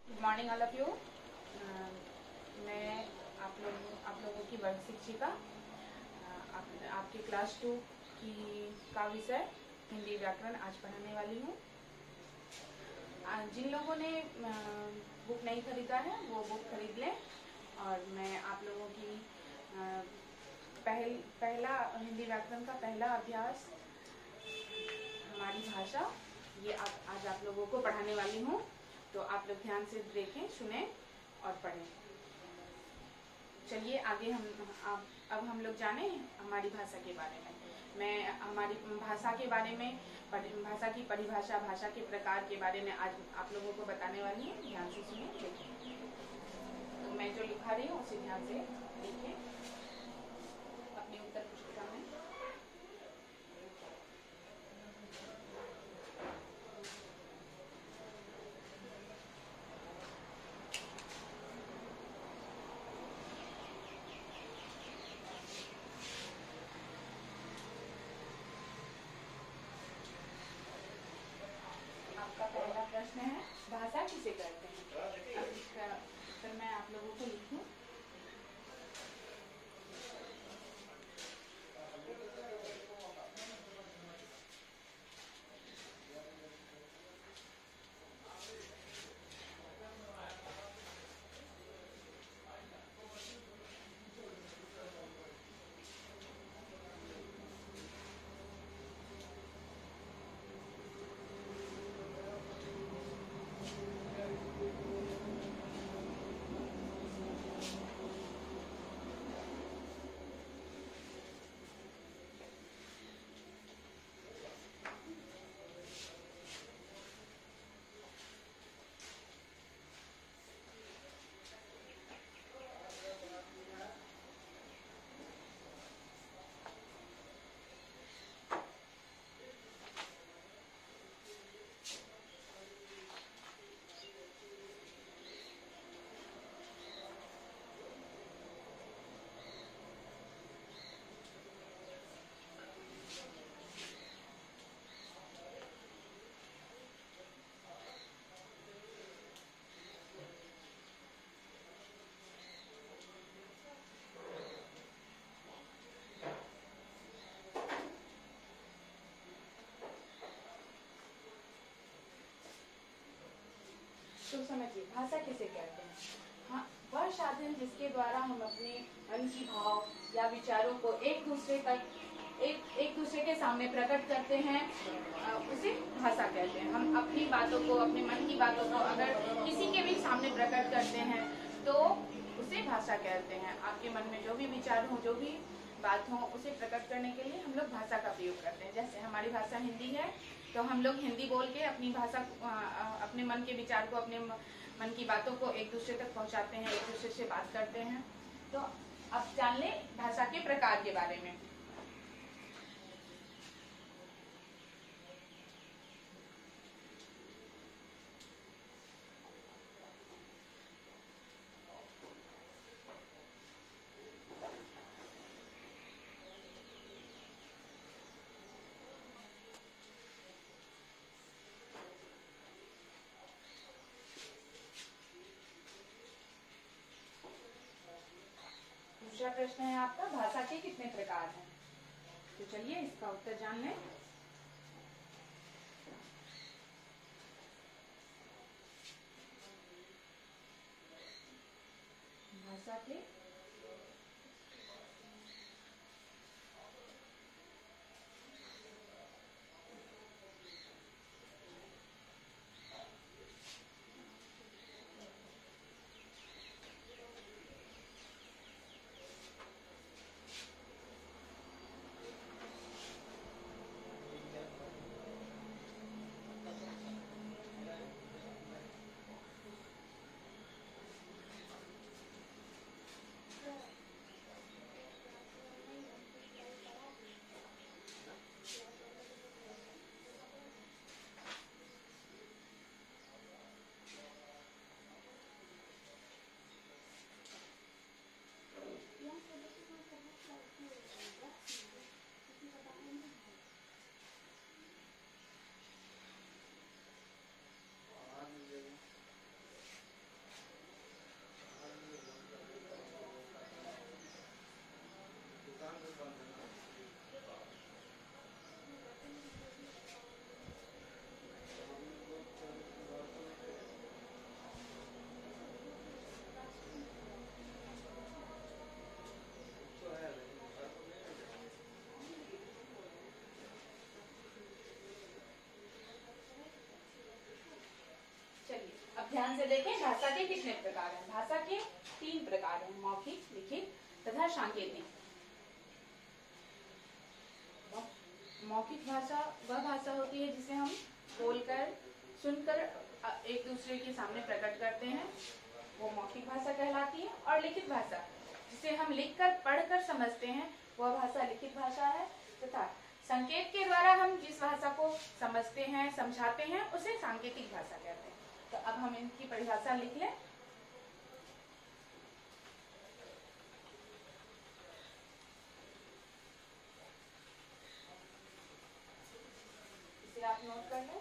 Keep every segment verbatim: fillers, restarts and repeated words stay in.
Good morning all of you. मैं आप लोगों आप लोगों की वर्ग शिक्षिका uh, आप, आपके क्लास टू की का विषय हिंदी व्याकरण आज पढ़ाने वाली हूँ। जिन लोगों ने बुक नहीं खरीदा है वो बुक खरीद लें और मैं आप लोगों की पहल पहला हिंदी व्याकरण का पहला अभ्यास हमारी भाषा ये आप, आज आप लोगों को पढ़ाने वाली हूँ। तो आप लोग ध्यान से देखें, सुने और पढ़ें। चलिए आगे हम अब अब हम लोग जाने हमारी भाषा के बारे में। मैं हमारी भाषा के बारे में, भाषा की परिभाषा, भाषा के प्रकार के बारे में आज आप लोगों को बताने वाली हूँ। ध्यान से सुनिए, देखिए। तो मैं जो लिखा रही हूँ उसे ध्यान से देखिए अपनी उत्तर पुस्तिका में। आपका पहला प्रश्न है, भाषा किसे कहते हैं? अब इसका उत्तर मैं आप लोगों को लिखूं। तो समझिए भाषा किसे कहते हैं। हाँ, वह साधन जिसके द्वारा हम अपने मन की भाव या विचारों को एक दूसरे तक एक एक दूसरे के सामने प्रकट करते हैं, उसे भाषा कहते हैं। हम अपनी बातों को, अपने मन की बातों को अगर किसी के भी सामने प्रकट करते हैं तो उसे भाषा कहते हैं। आपके मन में जो भी विचार हो, जो भी बात हो, उसे प्रकट करने के लिए हम लोग भाषा का प्रयोग करते हैं। जैसे हमारी भाषा हिंदी है तो हम लोग हिंदी बोल के अपनी भाषा, अपने मन के विचार को, अपने मन की बातों को एक दूसरे तक पहुंचाते हैं, एक दूसरे से बात करते हैं। तो अब जान लें भाषा के प्रकार के बारे में। दूसरा प्रश्न है आपका, भाषा के कितने प्रकार हैं? तो चलिए इसका उत्तर जान लें। भाषा के ध्यान से देखें, भाषा के कितने प्रकार हैं? भाषा के तीन प्रकार हैं, मौखिक, लिखित तथा सांकेतिक। मौखिक भाषा वह भाषा होती है जिसे हम बोलकर, सुनकर एक दूसरे के सामने प्रकट करते हैं, वो मौखिक भाषा कहलाती है। और लिखित भाषा जिसे हम लिखकर, पढ़कर समझते हैं, वह भाषा लिखित भाषा है। तथा संकेत के द्वारा हम जिस भाषा को समझते हैं, समझाते हैं, उसे सांकेतिक भाषा कहते हैं। तो अब हम इनकी परिभाषा लिख लें। इसे आप नोट कर लें।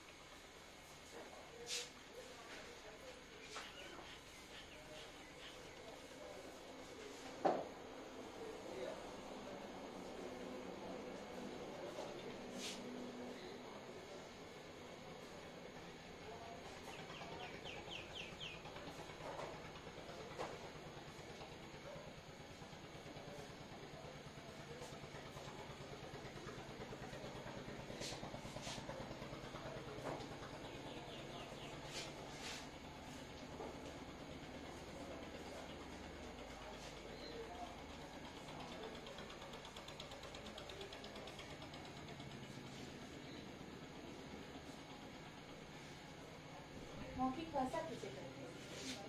मौखिक भाषा किसे कहते हैं?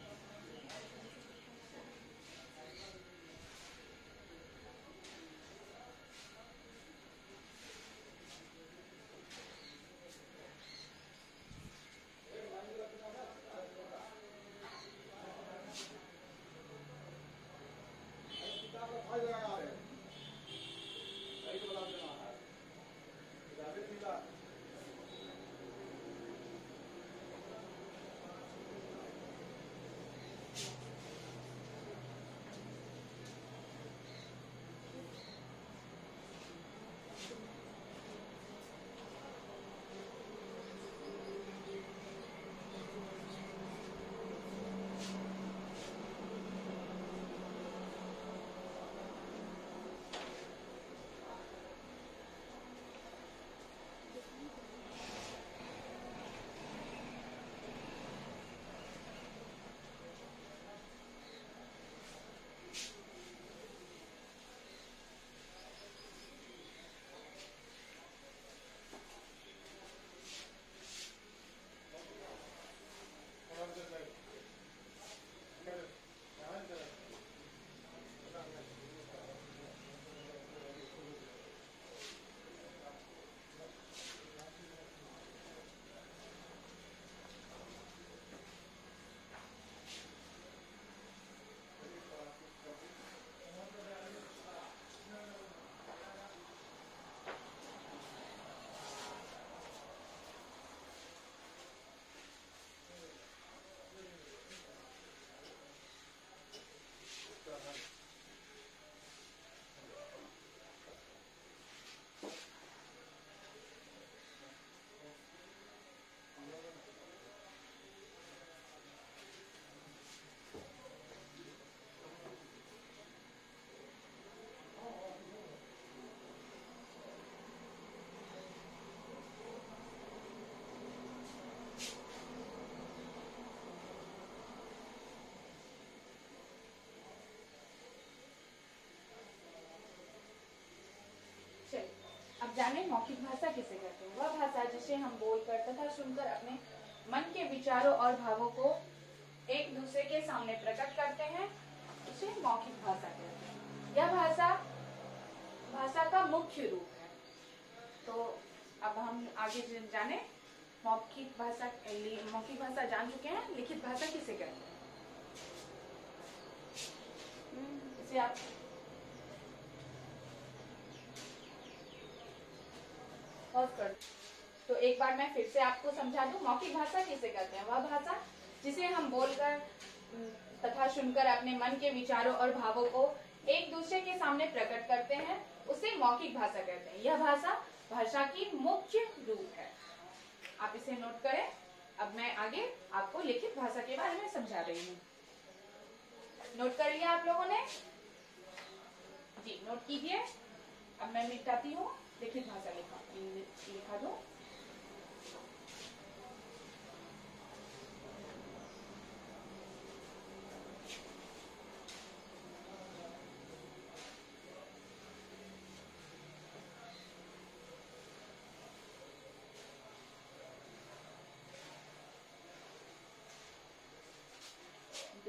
अब जाने मौखिक भाषा किसे कहते हैं? वह भाषा जिसे हम बोलकर तथा सुनकर अपने मन के विचारों और भावों को एक दूसरे के सामने प्रकट करते हैं, उसे मौखिक भाषा कहते हैं। यह भाषा भाषा का मुख्य रूप है। तो अब हम आगे जाने मौखिक भाषा। मौखिक भाषा जान चुके हैं, लिखित भाषा किसे कहते हैं? इसे आप कर। तो एक बार मैं फिर से आपको समझा दूं, मौखिक भाषा किसे कहते हैं? वह भाषा जिसे हम बोलकर तथा सुनकर अपने मन के विचारों और भावों को एक दूसरे के सामने प्रकट करते हैं, उसे मौखिक भाषा कहते हैं। यह भाषा भाषा की मुख्य रूप है। आप इसे नोट करें। अब मैं आगे आपको लिखित भाषा के बारे में समझा रही हूँ। नोट कर लिया आप लोगों ने? जी, नोट कीजिए। अब मैं मिटाती हूँ, लिखित भाषा लिखा लिखा दो।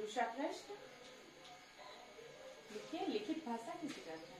दूसरा प्रश्न लिखिए, लिखित भाषा किसे कहते हैं?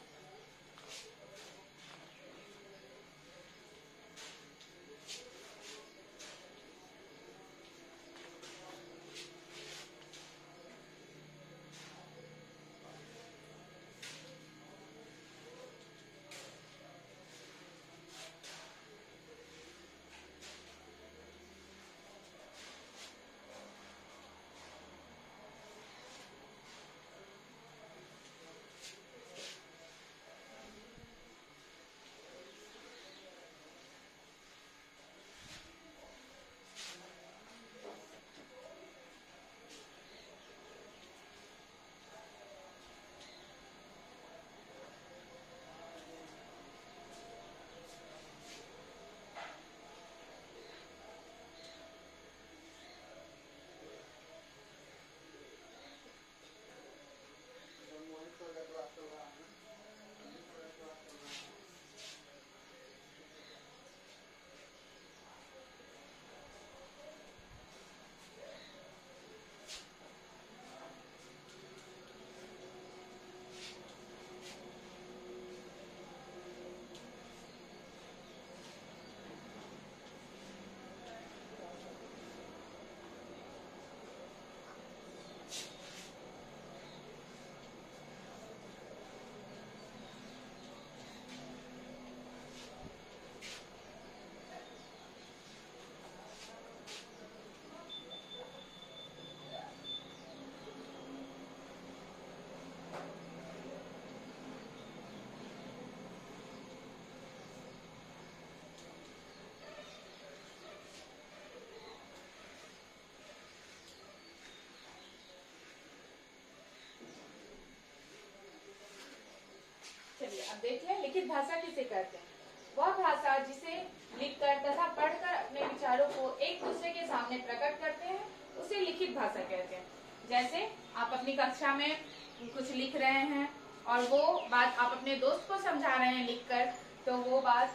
चलिए अब देख लें, लिखित भाषा किसे कहते हैं? वह भाषा जिसे लिखकर तथा पढ़कर अपने विचारों को एक दूसरे के सामने प्रकट करते हैं, उसे लिखित भाषा कहते हैं। जैसे आप अपनी कक्षा में कुछ लिख रहे हैं और वो बात आप अपने दोस्त को समझा रहे हैं लिखकर, तो वो बात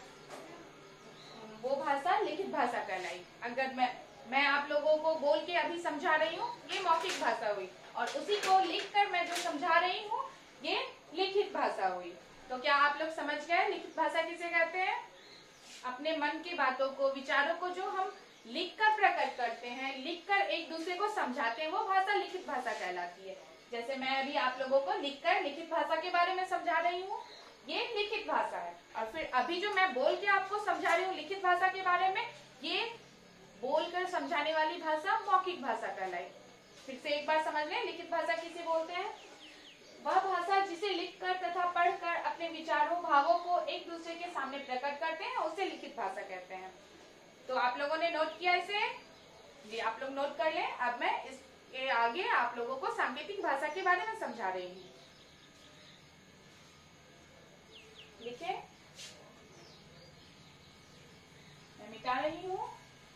वो भाषा लिखित भाषा कहलाई। अगर मैं मैं आप लोगों को बोल के अभी समझा रही हूँ, ये मौखिक भाषा हुई, और उसी को लिखकर मैं जो समझा रही हूँ, ये लिखित भाषा हुई। तो क्या आप लोग समझ गए लिखित भाषा किसे कहते हैं? अपने मन की बातों को, विचारों को जो हम लिखकर प्रकट करते हैं, लिखकर एक दूसरे को समझाते हैं, वो भाषा लिखित भाषा कहलाती है। जैसे मैं अभी आप लोगों को लिखकर लिखित भाषा के बारे में समझा रही हूँ, ये लिखित भाषा है। और फिर अभी जो मैं बोल के आपको समझा रही हूँ लिखित भाषा के बारे में, ये बोलकर समझाने वाली भाषा मौखिक भाषा कहलाई। फिर से एक बार समझ लें, लिखित भाषा किसे बोलते हैं? वह भाषा जिसे लिखकर तथा पढ़कर अपने विचारों, भावों को एक दूसरे के सामने प्रकट करते हैं, उसे लिखित भाषा कहते हैं। तो आप लोगों ने नोट किया इसे? जी, आप लोग नोट कर लें। अब मैं इसके आगे आप लोगों को सांकेतिक भाषा के बारे में समझा रही हूँ। लिखे, मैं मिटा रही हूँ।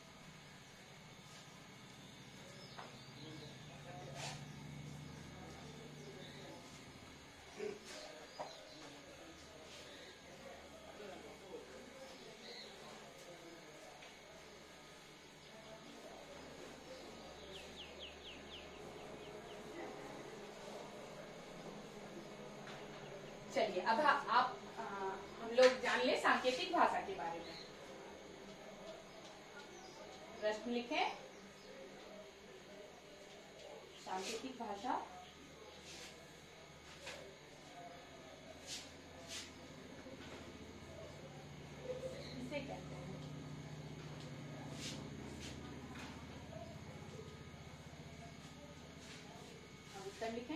चलिए अब आप आ, हम लोग जान ले सांकेतिक भाषा के बारे में। प्रश्न लिखें, सांकेतिक भाषा किसे कहते हैं? उत्तर लिखें।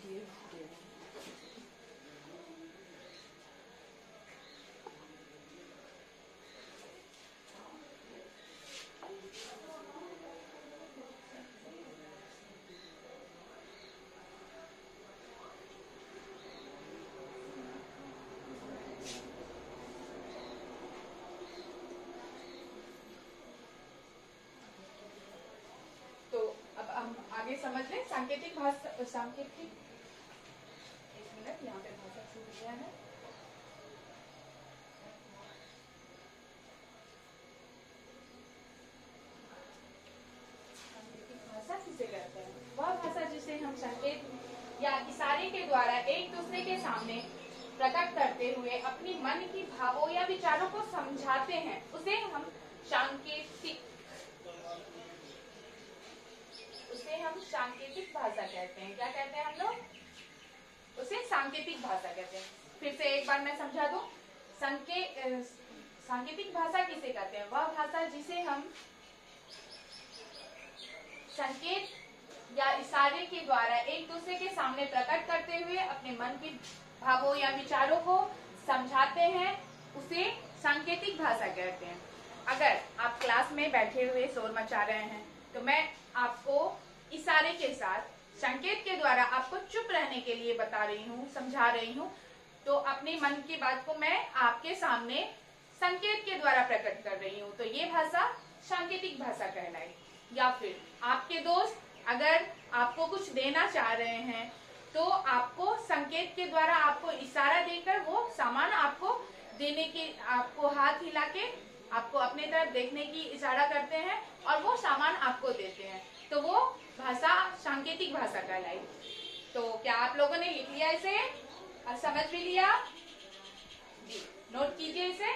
आगे समझ लें सांकेतिक भाषा। सांकेतिक एक मिनट, यहाँ पे भाषा छूट गया है। सांकेतिक भाषा किसे कहते हैं? वह भाषा जिसे हम संकेत या इशारे के द्वारा एक दूसरे के सामने प्रकट करते हुए अपनी मन की भावों या विचारों को समझाते हैं, उसे हम सांकेतिक उसे हम सांकेतिक भाषा कहते हैं। क्या कहते हैं हम लोग? उसे सांकेतिक भाषा कहते हैं। फिर से एक बार मैं समझा दूं। संके सांकेतिक भाषा किसे कहते हैं? वह भाषा जिसे हम संकेत या इशारे के द्वारा एक दूसरे के सामने प्रकट करते हुए अपने मन की भावों या विचारों को समझाते हैं, उसे सांकेतिक भाषा कहते हैं। अगर आप क्लास में बैठे हुए शोर मचा रहे हैं तो मैं आपको इशारे के साथ संकेत के द्वारा आपको चुप रहने के लिए बता रही हूँ, समझा रही हूँ, तो अपने मन की बात को मैं आपके सामने संकेत के द्वारा प्रकट कर रही हूँ, तो ये भाषा सांकेतिक भाषा कहलाएगी। या फिर आपके दोस्त अगर आपको कुछ देना चाह रहे हैं तो आपको संकेत के द्वारा आपको इशारा देकर वो सामान आपको देने की, आपको हाथ हिला के आपको अपने तरफ देखने की इशारा करते हैं और वो सामान आपको देते हैं, तो वो भाषा सांकेतिक भाषा कहलाएगी। तो क्या आप लोगों ने लिख लिया इसे और समझ भी लिया? जी, नोट कीजिए इसे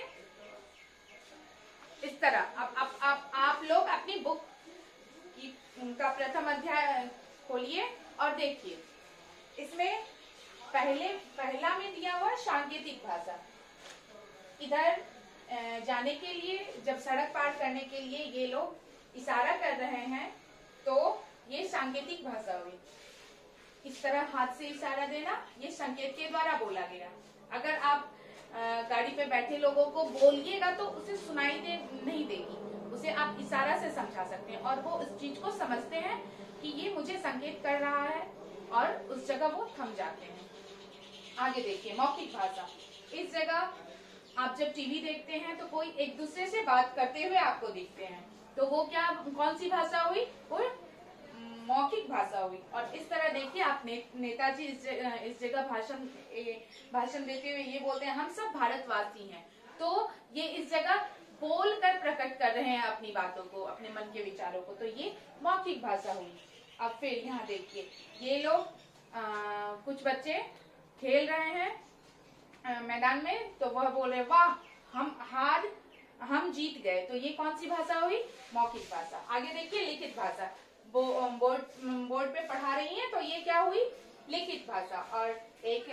इस तरह। अब आप, आप, आप लोग अपनी बुक की उनका प्रथम अध्याय खोलिए और देखिए, इसमें पहले पहला में दिया हुआ सांकेतिक भाषा। इधर जाने के लिए, जब सड़क पार करने के लिए ये लोग इशारा कर रहे हैं तो ये सांकेतिक भाषा हुई। इस तरह हाथ से इशारा देना, ये संकेत के द्वारा बोला गया। अगर आप गाड़ी पे बैठे लोगों को बोलिएगा तो उसे सुनाई दे नहीं देगी, उसे आप इशारा से समझा सकते हैं और वो उस चीज को समझते हैं कि ये मुझे संकेत कर रहा है और उस जगह वो थम जाते हैं। आगे देखिए, मौखिक भाषा। इस जगह आप जब टीवी देखते हैं तो कोई एक दूसरे से बात करते हुए आपको दिखते हैं, तो वो क्या, कौन सी भाषा हुई? वो मौखिक भाषा हुई। और इस तरह देखिए, आप ने, नेताजी इस जगह इस जगह भाषण भाषण देते हुए ये बोलते हैं, हम सब भारतवासी हैं, तो ये इस जगह बोल कर प्रकट कर रहे हैं अपनी बातों को, अपने मन के विचारों को, तो ये मौखिक भाषा हुई। अब फिर यहाँ देखिए, ये लोग कुछ बच्चे खेल रहे हैं मैदान में, तो वह बोले वाह हम हार हम जीत गए, तो ये कौन सी भाषा हुई? मौखिक भाषा। आगे देखिए, लिखित भाषा। बो, बोर्ड बोर्ड पे पढ़ा रही हैं तो ये क्या हुई? लिखित भाषा। और एक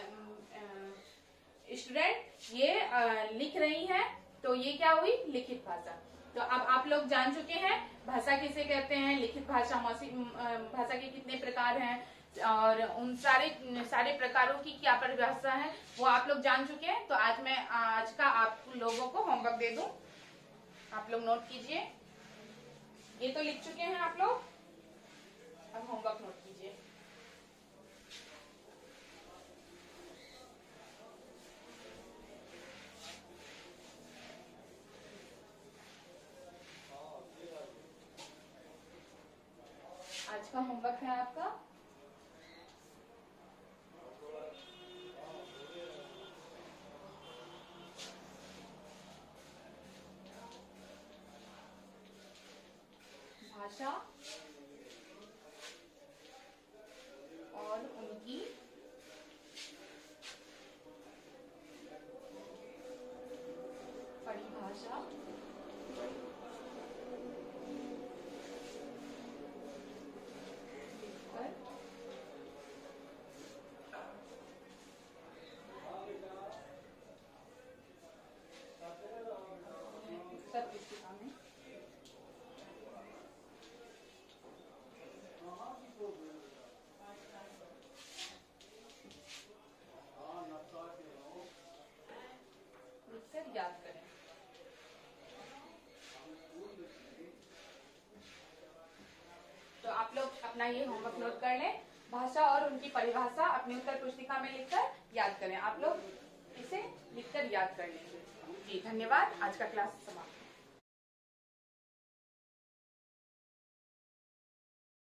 स्टूडेंट ये आ, लिख रही है तो ये क्या हुई? लिखित भाषा। तो अब आप लोग जान चुके हैं भाषा किसे कहते हैं, लिखित भाषा, मौखिक भाषा के कितने प्रकार हैं और उन सारे सारे प्रकारों की क्या परिभाषा है वो आप लोग जान चुके हैं। तो आज मैं आज का आप लोगों को होमवर्क दे दूं, आप लोग नोट कीजिए। ये तो लिख चुके हैं आप लोग, अब होमवर्क नोट कीजिए। आज का होमवर्क है आपका भाषा और उनकी परिभाषा लिखकर सब पुस्तिका में याद करें। तो आप लोग अपना ये होमवर्क नोट कर लें। भाषा और उनकी परिभाषा अपनी उत्तर पुस्तिका में लिखकर याद करें। आप लोग इसे लिखकर याद कर लेंगे। जी धन्यवाद। आज का क्लास समाप्त।